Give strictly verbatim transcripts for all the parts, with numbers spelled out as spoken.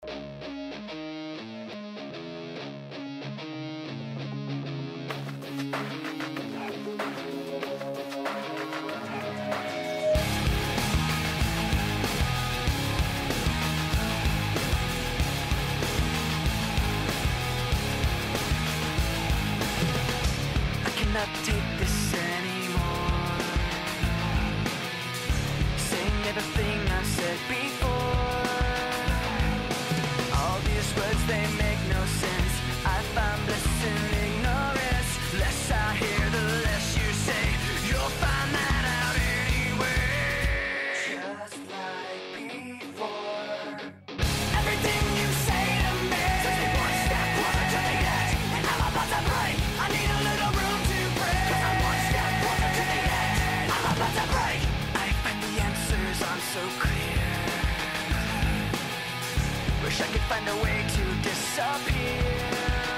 Not take this anymore. Saying everything I've said before. All these words, they make no sense. I find bliss in ignorance. Less I hear, the less you say. You'll find that out anyway. Just like before. Everything you say to me takes me one step closer to the edge, and I'm about to break. I need a little room to break, 'cause I'm one step closer to the edge. I'm about to break. I find the answers aren't so clear. Wish I could find a way to disappear.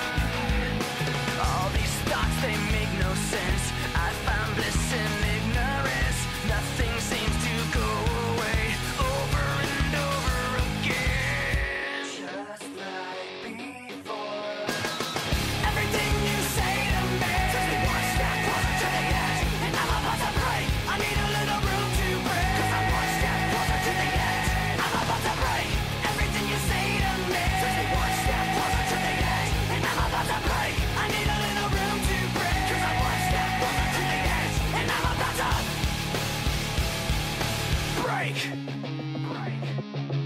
All these thoughts, they make no sense. I find bliss in ignorance. Nothing seems to go away. Over and over again. Just like before. Everything you say to me takes me one step closer to the edge, and I'm about to break. I need a little room to break, 'cause I'm one step closer to the edge. I'm about to break. Everything you say to me takes me one step closer to the edge, and I'm about to break. I need a little room to break, 'cause I'm one step closer to the edge, and I'm about to break. Break.